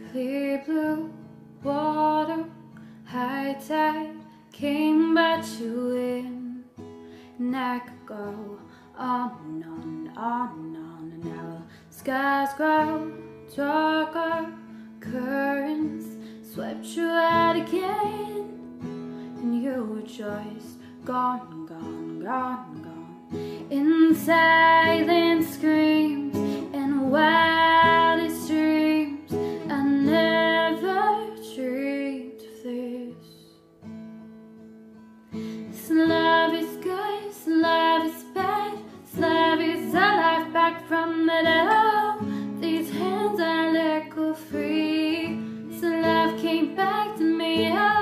clear blue water, high tide came but you in, and I could go on and on and on and on. And now the skies grow darker, currents swept you out again, and you were just gone, gone, gone, gone. In silent screams and wildest dreams, I never dreamed of this. This love is good, this love is bad, this love is a life back from the dead. These hands I let go free, this love came back to me.